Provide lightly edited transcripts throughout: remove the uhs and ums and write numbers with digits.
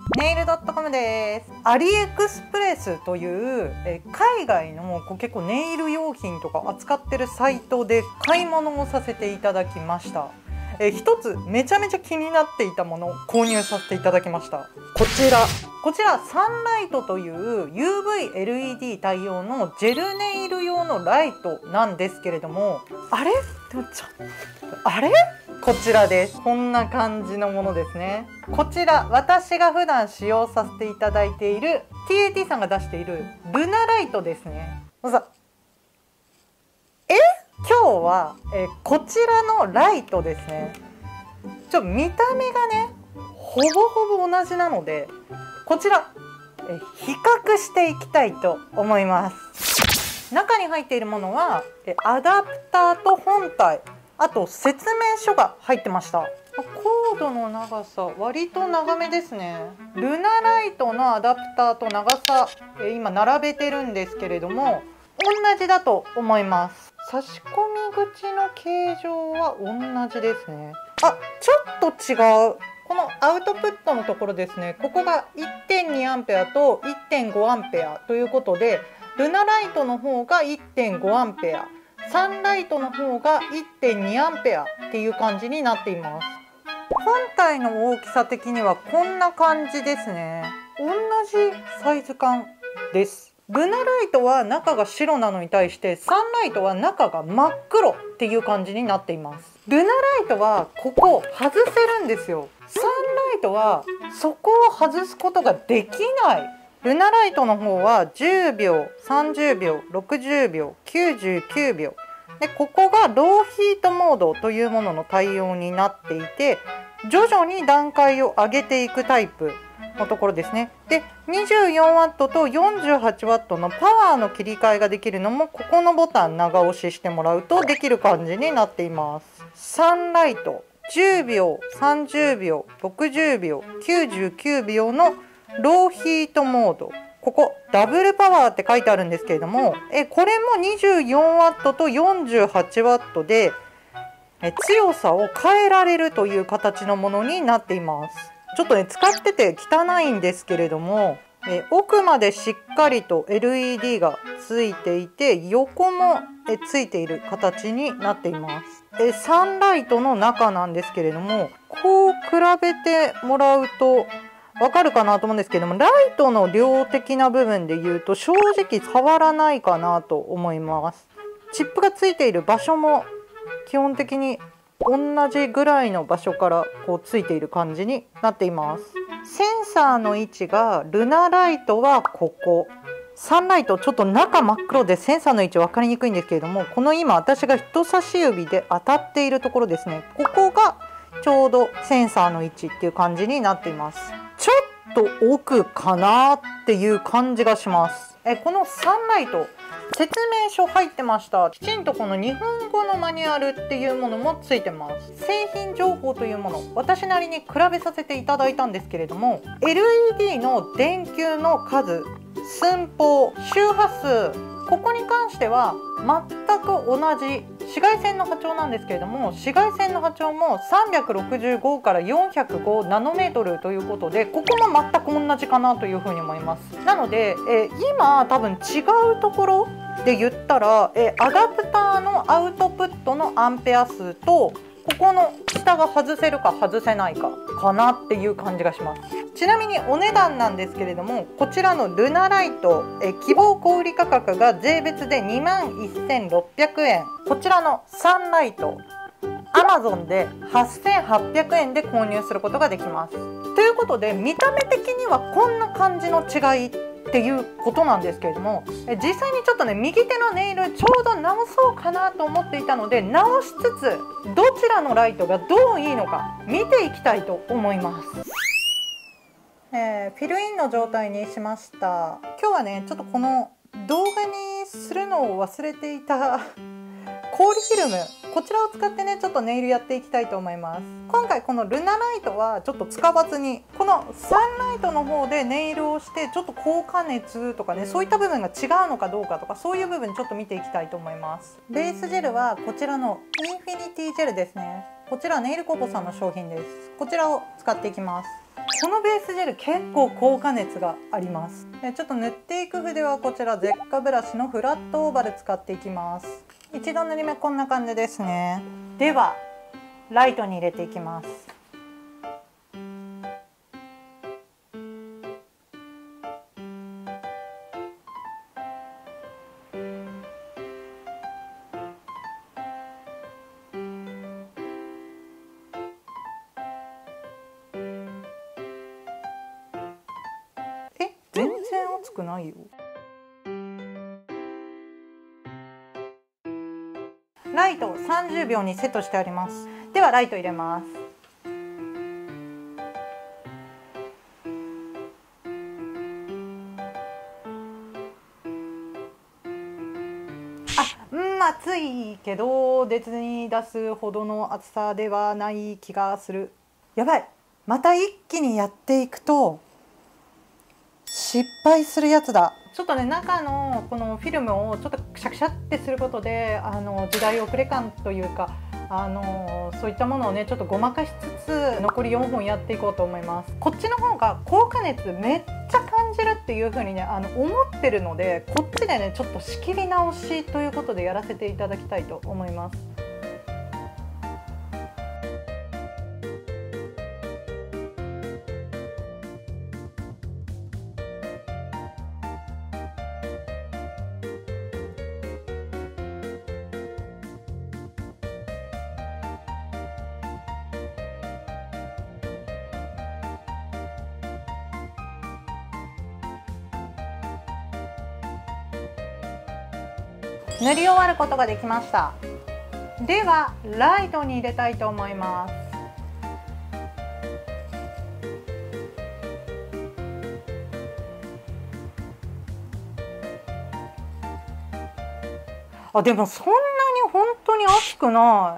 ネイルドットコムです。アリエクスプレスという海外の結構ネイル用品とか扱ってるサイトで買い物をさせていただきました。一つめちゃめちゃ気になっていたものを購入させていただきました。こちらサンライトという UV-LED 対応のジェルネイル用のライトなんですけれども、こちらです。こんな感じのものですね。こちら私が普段使用させていただいている TAT さんが出しているルナライトですね。今日はこちらのライトですね。見た目がねほぼほぼ同じなので、こちら比較していきたいと思います。中に入っているものはアダプターと本体、あと説明書が入ってました。コードの長さ割と長めですね。ルナライトのアダプターと長さ今並べてるんですけれども、同じだと思います。差し込み口の形状は同じですね。ちょっと違う。このアウトプットのところですね、ここが 1.2A と 1.5A ということで、ルナライトの方が 1.5A、サンライトの方が 1.2A っていう感じになっています。本体の大きさ的にはこんな感じですね。同じサイズ感です。ルナライトは中が白なのに対してサンライトは中が真っ黒っていう感じになっています。ルナライトはここ外せるんですよ。サンライトはそこを外すことができない。ルナライトの方は10秒、30秒、60秒、99秒で、ここがローヒートモードというものの対応になっていて、徐々に段階を上げていくタイプのところですね。で 24W と 48W のパワーの切り替えができるのも、ここのボタン長押ししてもらうとできる感じになっています。サンライト10秒、30秒、60秒、99秒のローヒートモード、ここダブルパワーって書いてあるんですけれども、これも 24W と 48W で強さを変えられるという形のものになっています。ちょっとね使ってて汚いんですけれども、奥までしっかりと LED がついていて、横もついている形になっています。サンライトの中なんですけれども、こう比べてもらうとわかるかなと思うんですけども、ライトの量的な部分で言うと正直変わらないかなと思います。チップがついている場所も基本的に同じぐらいの場所からこうついている感じになっています。センサーの位置がルナライトはここ、サンライトちょっと中真っ黒でセンサーの位置分かりにくいんですけれども、この今私が人差し指で当たっているところですね、ここがちょうどセンサーの位置っていう感じになっています。ちょっと奥かなっていう感じがします。このサンライト説明書入ってました。きちんとこの日本語のマニュアルっていうものもついてます。製品情報というもの、私なりに比べさせていただいたんですけれども、 LED の電球の数、寸法、周波数、ここに関しては全く同じ紫外線の波長なんですけれども、紫外線の波長も365から405ナノメートルということで、ここも全く同じかなというふうに思います。なので、今多分違うところで言ったら、アダプターのアウトプットのアンペア数と、ここの下が外せるか外せないかかなっていう感じがします。ちなみにお値段なんですけれども、こちらのルナライト希望小売価格が税別で21,600円、こちらのサンライト Amazon で8,800円で購入することができます。ということで、見た目的にはこんな感じの違いっていうことなんですけれども、実際にちょっとね右手のネイルちょうど直そうかなと思っていたので、直しつつどちらのライトがどういいのか見ていきたいと思います。フィルインの状態にしました。今日はねちょっとこの動画にするのを忘れていた氷フィルム、こちらを使ってねちょっとネイルやっていきたいと思います。今回このルナライトはちょっと使わずに、このサンライトの方でネイルをしてちょっと高加熱とかね、そういった部分が違うのかどうかとか、そういう部分ちょっと見ていきたいと思います。ベースジェルはこちらのインフィニティジェルですね。こちらはネイルコボさんの商品です。こちらを使っていきます。 このベースジェル結構効果熱があります。ちょっと塗っていく筆はこちらゼッカブラシのフラットオーバル使っていきます。一度塗り目こんな感じですね。ではライトに入れていきます。全然熱くないよ。ライトを30秒にセットしてあります。ではライト入れます。暑いけど熱に出すほどの暑さではない気がする。やばい、また一気にやっていくと失敗するやつだ。ちょっとね、中のこのフィルムをちょっとクシャクシャってすることで時代遅れ感というかそういったものをねちょっとごまかしつつ残り4本やっていこうと思います。こっちの方が効果熱めっちゃ感じるっていう風にね思ってるので、こっちでねちょっと仕切り直しということでやらせていただきたいと思います。塗り終わることができました。ではライトに入れたいと思います。でもそんなに本当に熱くない。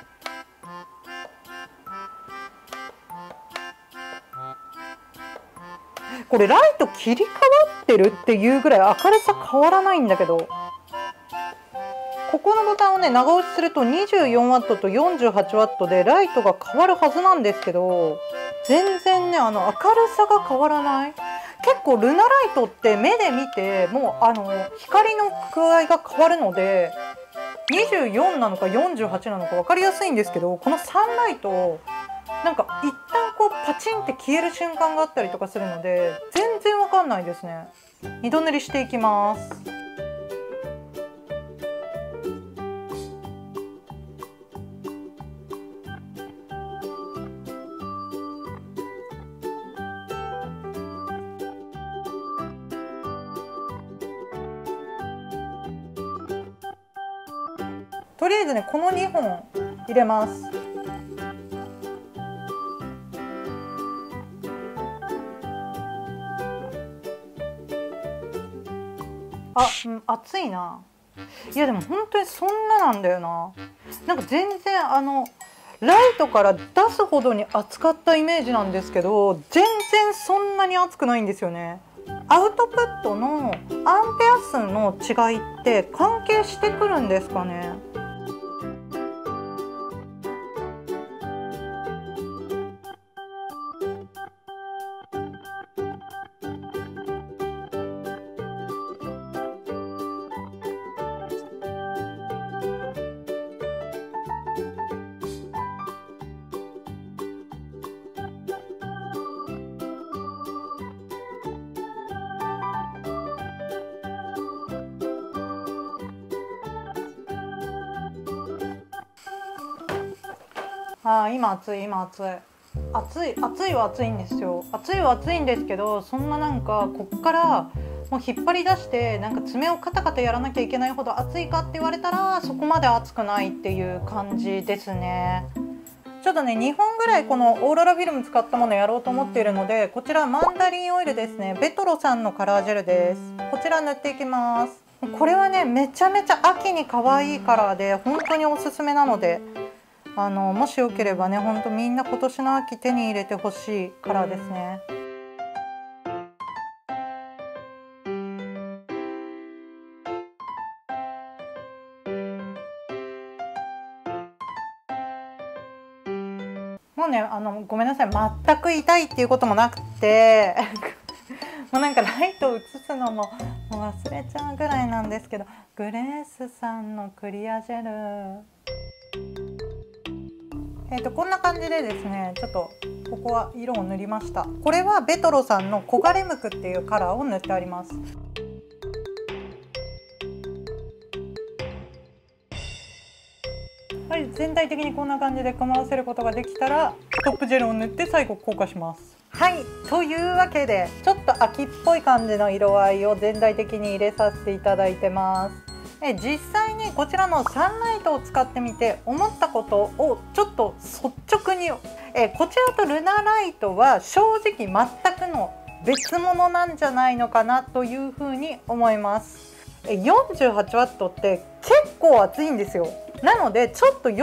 これライト切り替わってるっていうぐらい明るさ変わらないんだけど、ここのボタンをね長押しすると 24W と 48W でライトが変わるはずなんですけど、全然ね明るさが変わらない。結構ルナライトって目で見てもう光の具合が変わるので24なのか48なのか分かりやすいんですけど、このサンライトなんか一旦こうパチンって消える瞬間があったりとかするので全然わかんないですね。二度塗りしていきます。とりあえずねこの2本入れます。熱いな。いやでも本当にそんななんだよな。なんか全然ライトから出すほどに熱かったイメージなんですけど、全然そんなに熱くないんですよね。アウトプットのアンペア数の違いって関係してくるんですかね。今暑い、今暑い。暑いは暑いんですよ。暑いは暑いんですけど、そんななんかこっからもう引っ張り出してなんか爪をカタカタやらなきゃいけないほど暑いかって言われたらそこまで暑くないっていう感じですね。ちょっとね2本ぐらいこのオーロラフィルム使ったものやろうと思っているので、こちらマンダリンオイルですね。ベトロさんのカラージェルです。こちら塗っていきます。これはねめちゃめちゃ秋に可愛いカラーで本当におすすめなので、もしよければね本当みんな今年の秋手に入れてほしいカラーですね。もうねねごめんなさい、全く痛いっていうこともなくてもうなんかライトを映すのも忘れちゃうぐらいなんですけど、グレースさんのクリアジェル、こんな感じでですね、ちょっとここは色を塗りました。これはベトロさんの黄金ムクっていうカラーを塗ってあります。はい、全体的にこんな感じで組まわせることができたらトップジェルを塗って最後硬化します。はい、というわけでちょっと秋っぽい感じの色合いを全体的に入れさせていただいてます。実際にこちらのサンライトを使ってみて思ったことをちょっと率直に、こちらとルナライトは正直全くの別物なんじゃないのかなというふうに思います。48W って結構熱いんですよ。なのでちょっと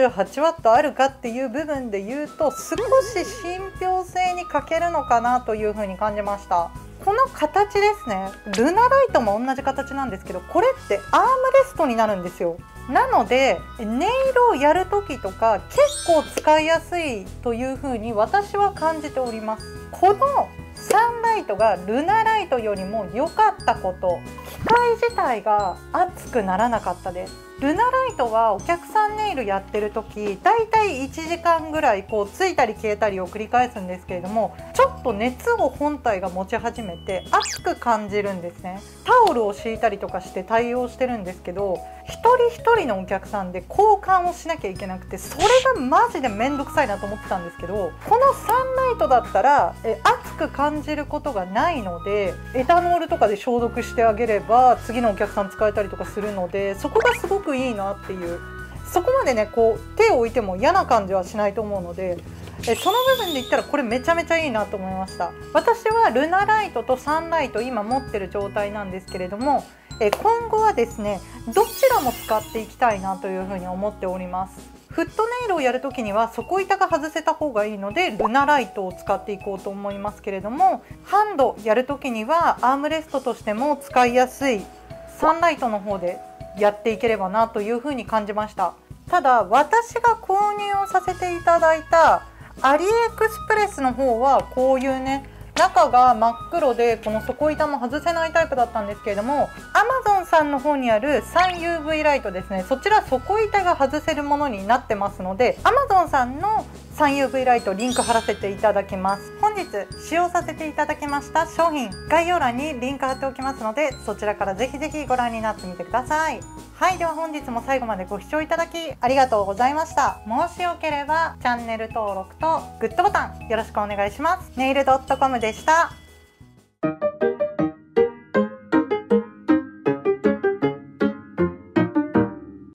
48W あるかっていう部分で言うと少し信憑性に欠けるのかなというふうに感じました。この形ですね、ルナライトも同じ形なんですけど、これってアームレストになるんですよ。なのでネイルをやる時とか結構使いやすいというふうに私は感じております。このサンライトがルナライトよりも良かったこと、機械自体が熱くならなかったです。ルナライトはお客さんネイルやってる時だいたい1時間ぐらいこうついたり消えたりを繰り返すんですけれども、ちょっと熱を本体が持ち始めて熱く感じるんですね。タオルを敷いたりとかして対応してるんですけど、一人一人のお客さんで交換をしなきゃいけなくて、それがマジで面倒くさいなと思ってたんですけど、このサンライトだったら熱く感じることがないので、エタノールとかで消毒してあげれば次のお客さん使えたりとかするので、そこがすごくいいなっていう、そこまでねこう手を置いても嫌な感じはしないと思うので、その部分で言ったらこれめちゃめちゃいいなと思いました。私はルナライトとサンライト今持ってる状態なんですけれども、今後はですねどちらも使っていきたいなというふうに思っております。フットネイルをやるときには底板が外せた方がいいのでルナライトを使っていこうと思いますけれども、ハンドやるときにはアームレストとしても使いやすいサンライトの方でやっていければなというふうに感じました。ただ私が購入をさせていただいたアリエクスプレスの方はこういうね中が真っ黒でこの底板も外せないタイプだったんですけれども、 Amazon さんの方にある 3UV ライトですね、そちら底板が外せるものになってますので Amazon さんの 3UV ライトリンク貼らせていただきます。本日使用させていただきました商品概要欄にリンク貼っておきますので、そちらからぜひぜひご覧になってみてください。はい、では本日も最後までご視聴いただきありがとうございました。もしよければチャンネル登録とグッドボタンよろしくお願いします。ネイル.comでした。